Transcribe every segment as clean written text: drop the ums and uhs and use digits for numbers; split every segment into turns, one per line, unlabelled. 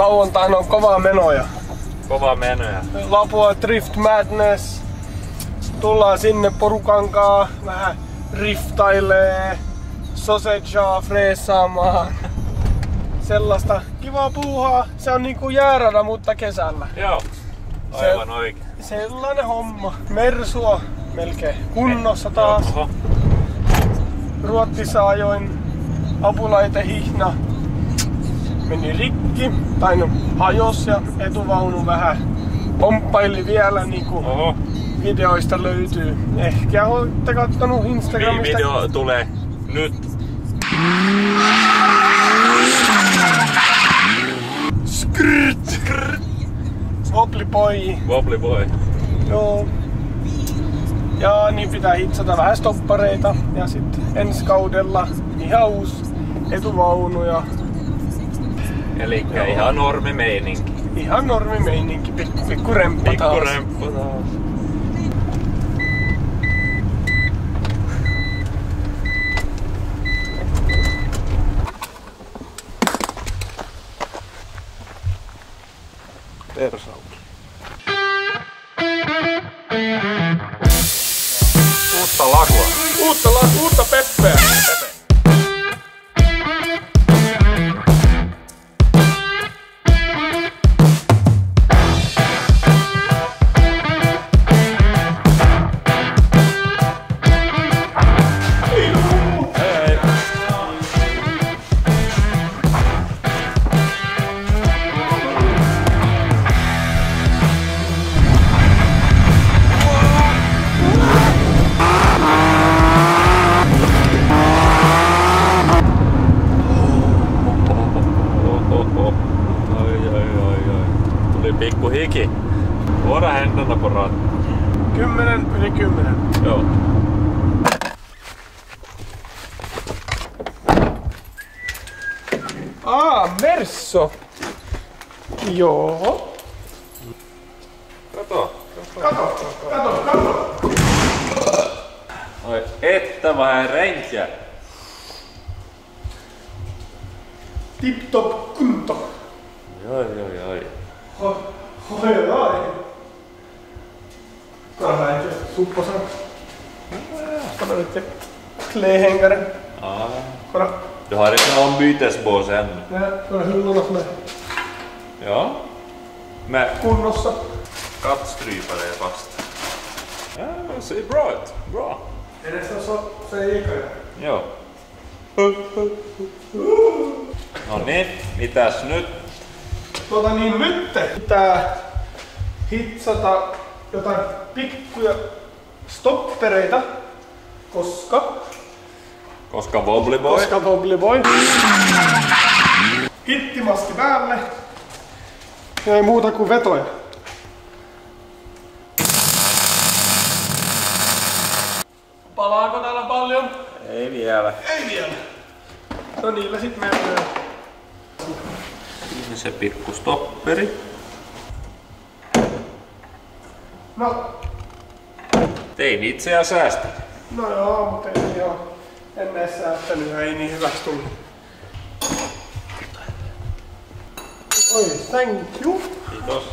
Lauantaina on kovaa menoja.
Kova menoja.
Lapua Drift Madness. Tullaan sinne porukankaa vähän riftailee, sausagea freesaamaan. Sellaista kivaa puuhaa. Se on niinku jäärada, mutta kesällä.
Joo, aivan oikein.
Sellainen homma. Mersua melkein kunnossa taas.
Oho.
Ruotsissa ajoin apulaitehihna. Meni rikki, tai no hajos ja etuvaunu vähän pomppaili vielä niinku
Oho.
videoista löytyy. Ehkä olette kattonut Instagramista.
Video tulee nyt.
Skrt! Wobbly boy.
Wobbly boy.
Joo. Ja niin pitää hitsata vähän stoppareita ja sit ensi kaudella ihan uusi etuvaunu ja
Elikkä ihan normi meininki.
ihan normi meininki, pikku remppa taas.
Pikku remppa taas.
Persauki.
Uutta lakua.
Uutta peppeä.
Pikku hiki. Våra händerna på ratten.
10/10.
Joo.
Merso. Joo.
Kato.
Kato.
Oi, että vähän renkiä.
Tip top kunto.
Joi.
Oj. Kolla här inte supposan. Kolla lite klädhängare.
Ja.
Kolla.
Du har inte någon bytesbås ännu.
Nej, kolla hyllorna som är
Ja. Med
kunnossa.
kattstrypare är fast. Ja, det ser bra ut. Bra.
Det är nästan så gick det.
Joo. No niin, mitäs nyt?
Niin nyt pitää hitsata jotain pikkuja stoppereita,
Koska Wobbly Boy.
Wobbly Boy. Hittimaski päälle. Ja ei muuta kuin vetoja. Palaako täällä paljon?
Ei vielä.
Ei vielä. No niillä sit mennään.
Se pikku stopperi.
No.
Tein itseä säästä.
No joo, mutta ei ihan ennen säästänyt ja ei niin hyväksi tullut. Oi, thank you.
Kiitos.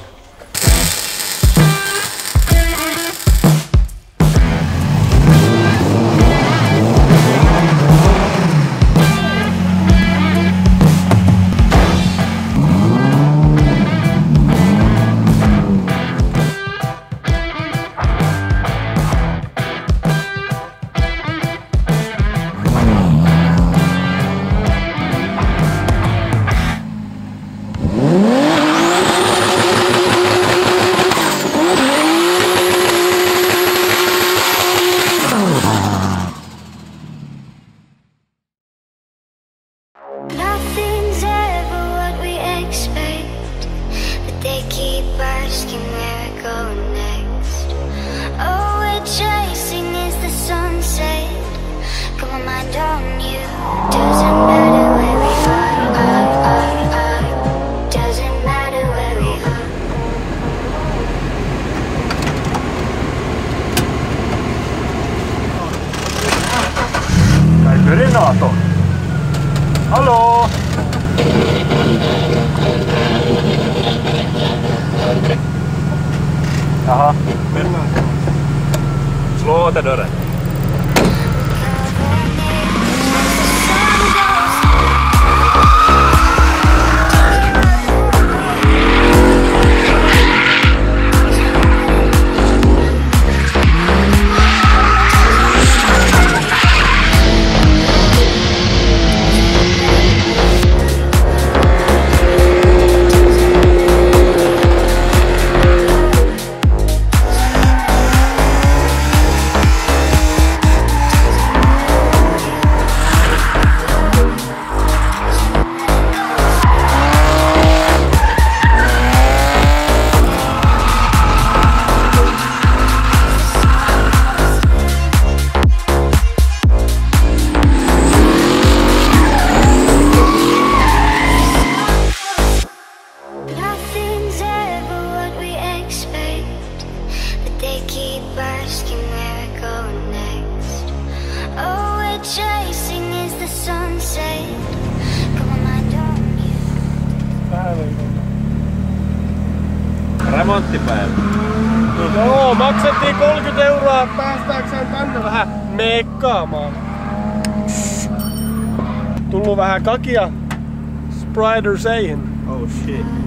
Nothing's ever what we expect, but they keep asking where we're going next. All we're chasing is the sunset. Got my mind on you. Doesn't matter where we are. Doesn't matter where we are.
Kai Renato. Hallå!
Jaha.
Mennään.
Slå till dörren.
Nothing's ever what we expect, but they keep asking where we're going next. All we're chasing is the sunset. Come on, I don't
Remonttipäivä.
Joo, maksettiin 30 € päästääkseen tänne vähän mekkaamaan. Tullu vähän kakia Sprider Seihin.
Oh shit.